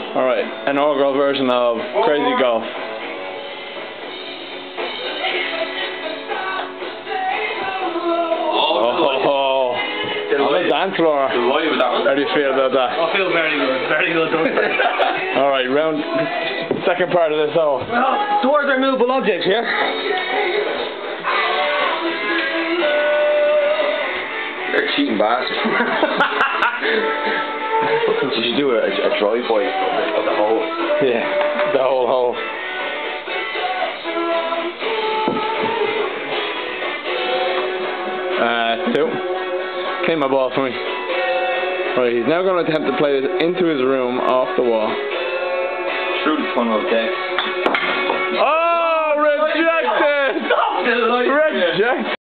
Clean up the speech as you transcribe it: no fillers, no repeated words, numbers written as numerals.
Alright, inaugural version of Crazy Golf. Oh, on the dance floor. How do you feel about that? I feel very good, don't I? Alright, round, second part of this hole. Well, towards our movable objects here. You're a cheating bastard. You should do a drive-by of the hole. Yeah, the whole hole. Two. Came my ball for me. Right, he's now going to attempt to play this into his room off the wall. Through the funnel deck. Oh, rejected! Rejected!